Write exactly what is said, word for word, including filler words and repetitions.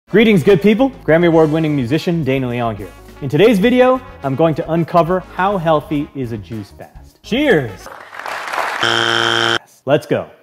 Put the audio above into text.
Greetings, good people. Grammy Award-winning musician Dana Leong here. In today's video, I'm going to uncover how healthy is a juice fast. Cheers! Let's go.